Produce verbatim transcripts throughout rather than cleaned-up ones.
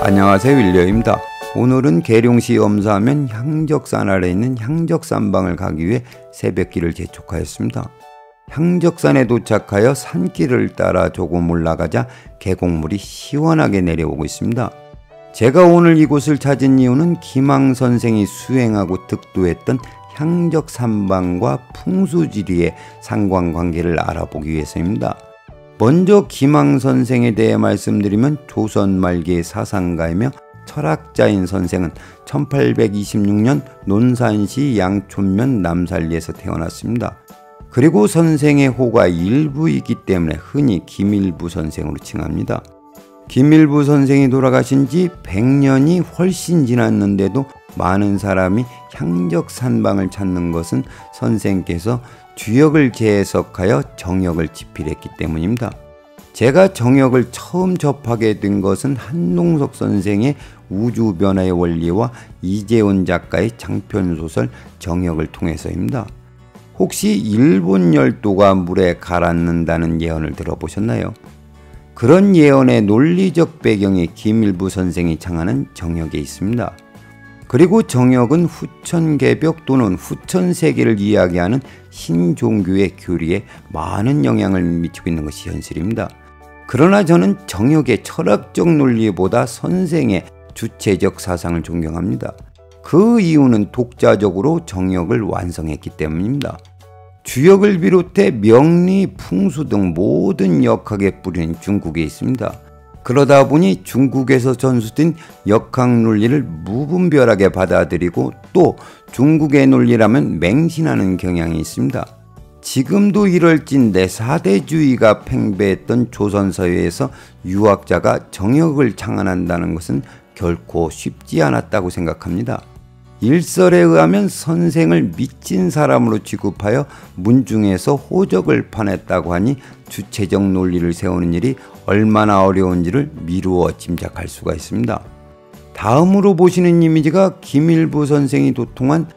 안녕하세요, 윌리엄입니다. 오늘은 계룡시 엄사면 향적산 아래 있는 향적산방을 가기 위해 새벽길을 재촉하였습니다. 향적산에 도착하여 산길을 따라 조금 올라가자 계곡물이 시원하게 내려오고 있습니다. 제가 오늘 이곳을 찾은 이유는 김항 선생이 수행하고 득도했던 향적산방과 풍수지리의 상관관계를 알아보기 위해서입니다. 먼저 김항 선생에 대해 말씀드리면 조선 말기의 사상가이며 철학자인 선생은 천팔백이십육 년 논산시 양촌면 남산리에서 태어났습니다. 그리고 선생의 호가 일부이기 때문에 흔히 김일부 선생으로 칭합니다. 김일부 선생이 돌아가신 지 백 년이 훨씬 지났는데도 많은 사람이 향적산방을 찾는 것은 선생께서 주역을 재해석하여 정역을 집필했기 때문입니다. 제가 정역을 처음 접하게 된 것은 한농석 선생의 우주변화의 원리와 이재훈 작가의 장편소설 정역을 통해서입니다. 혹시 일본 열도가 물에 가라앉는다는 예언을 들어보셨나요? 그런 예언의 논리적 배경이 김일부 선생이 창하는 정역에 있습니다. 그리고 정역은 후천개벽 또는 후천세계를 이야기하는 신종교의 교리에 많은 영향을 미치고 있는 것이 현실입니다. 그러나 저는 정역의 철학적 논리보다 선생의 주체적 사상을 존경합니다. 그 이유는 독자적으로 정역을 완성했기 때문입니다. 주역을 비롯해 명리, 풍수 등 모든 역학의 뿌리는 중국에 있습니다. 그러다 보니 중국에서 전수된 역학 논리를 무분별하게 받아들이고 또 중국의 논리라면 맹신하는 경향이 있습니다. 지금도 이럴진데 사대주의가 팽배했던 조선사회에서 유학자가 정역을 창안한다는 것은 결코 쉽지 않았다고 생각합니다. 일설에 의하면 선생을 미친 사람으로 취급하여 문중에서 호적을 파냈다고 하니 주체적 논리를 세우는 일이 얼마나 어려운지를 미루어 짐작할 수가 있습니다. 다음으로 보시는 이미지가 김일부 선생이 도통한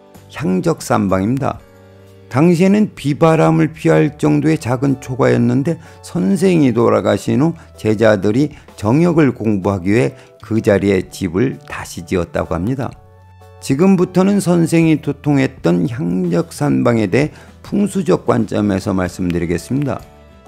향적산방입니다. 당시에는 비바람을 피할 정도의 작은 초가였는데 선생이 돌아가신 후 제자들이 정역을 공부하기 위해 그 자리에 집을 다시 지었다고 합니다. 지금부터는 선생이 도통했던 향적산방에 대해 풍수적 관점에서 말씀드리겠습니다.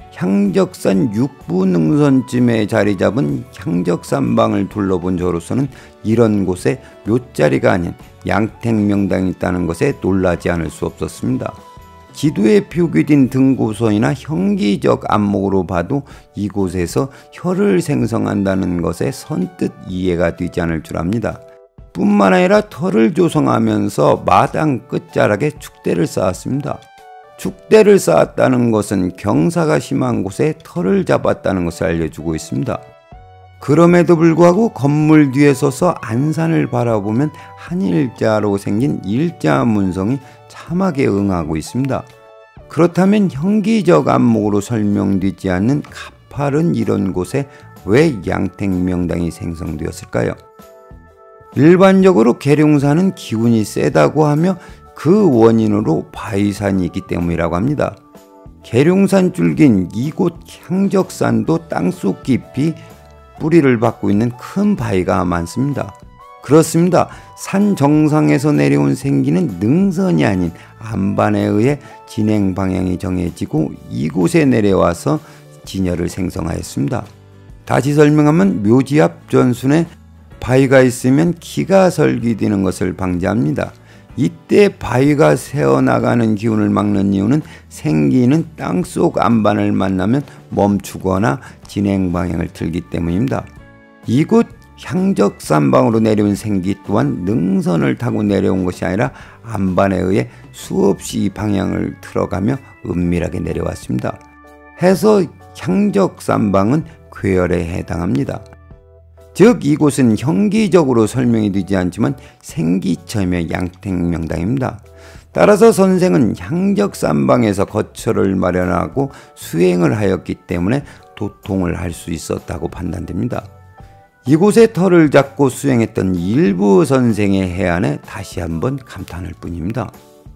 향적산 육부 능선쯤에 자리 잡은 향적산방을 둘러본 저로서는 이런 곳에 묘자리가 아닌 양택명당이 있다는 것에 놀라지 않을 수 없었습니다. 지도에 표기된 등고선이나 형기적 안목으로 봐도 이곳에서 혀를 생성한다는 것에 선뜻 이해가 되지 않을 줄 압니다. 뿐만 아니라 터를 조성하면서 마당 끝자락에 축대를 쌓았습니다. 축대를 쌓았다는 것은 경사가 심한 곳에 터를 잡았다는 것을 알려주고 있습니다. 그럼에도 불구하고 건물 뒤에 서서 안산을 바라보면 한일자로 생긴 일자 문성이 참하게 응하고 있습니다. 그렇다면 형기적 안목으로 설명되지 않는 가파른 이런 곳에 왜 양택명당이 생성되었을까요? 일반적으로 계룡산은 기운이 세다고 하며 그 원인으로 바위산이 있기 때문이라고 합니다. 계룡산 줄긴 이곳 향적산도 땅속 깊이 뿌리를 받고 있는 큰 바위가 많습니다. 그렇습니다. 산 정상에서 내려온 생기는 능선이 아닌 안반에 의해 진행 방향이 정해지고 이곳에 내려와서 진열을 생성하였습니다. 다시 설명하면 묘지 앞 전순에 바위가 있으면 기가 설기되는 것을 방지합니다. 이때 바위가 새어나가는 기운을 막는 이유는 생기는 땅속 안반을 만나면 멈추거나 진행 방향을 틀기 때문입니다. 이곳 향적산방으로 내려온 생기 또한 능선을 타고 내려온 것이 아니라 안반에 의해 수없이 방향을 틀어가며 은밀하게 내려왔습니다. 해서 향적산방은 괴열에 해당합니다. 즉 이곳은 형기적으로 설명이 되지 않지만 생기처이며 양택명당입니다. 따라서 선생은 향적산방에서 거처를 마련하고 수행을 하였기 때문에 도통을 할 수 있었다고 판단됩니다. 이곳에 터를 잡고 수행했던 일부 선생의 해안에 다시 한번 감탄할 뿐입니다.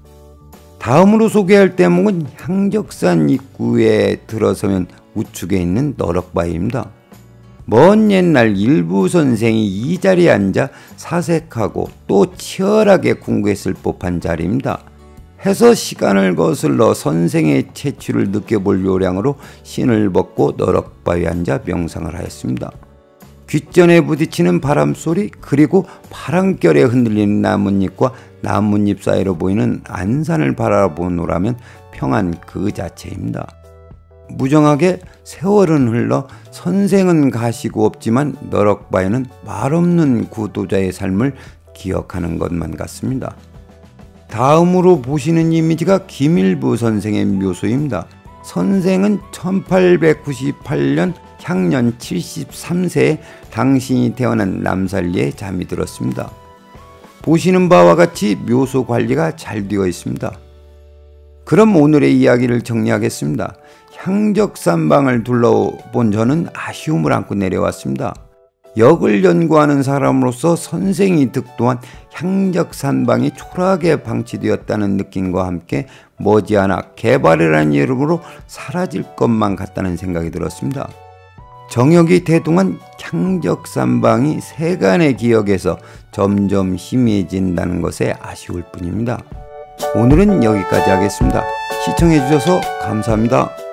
다음으로 소개할 대목은 향적산 입구에 들어서면 우측에 있는 너럭바위입니다. 먼 옛날 일부 선생이 이 자리에 앉아 사색하고 또 치열하게 궁구했을 법한 자리입니다. 해서 시간을 거슬러 선생의 채취를 느껴볼 요량으로 신을 벗고 너럭바위에 앉아 명상을 하였습니다. 귓전에 부딪히는 바람소리, 그리고 바람결에 흔들리는 나뭇잎과 나뭇잎 사이로 보이는 안산을 바라보노라면 평안 그 자체입니다. 무정하게 세월은 흘러 선생은 가시고 없지만 너럭바위는 말없는 구도자의 삶을 기억하는 것만 같습니다. 다음으로 보시는 이미지가 김일부 선생의 묘소입니다. 선생은 천팔백구십팔 년 향년 칠십삼 세에 당신이 태어난 남살리에 잠이 들었습니다. 보시는 바와 같이 묘소 관리가 잘 되어 있습니다. 그럼 오늘의 이야기를 정리하겠습니다. 향적산방을 둘러본 저는 아쉬움을 안고 내려왔습니다. 역을 연구하는 사람으로서 선생이 득도한 향적산방이 초라하게 방치되었다는 느낌과 함께 머지않아 개발이라는 이름으로 사라질 것만 같다는 생각이 들었습니다. 정역이 대동한 향적산방이 세간의 기억에서 점점 희미해진다는 것에 아쉬울 뿐입니다. 오늘은 여기까지 하겠습니다. 시청해 주셔서 감사합니다.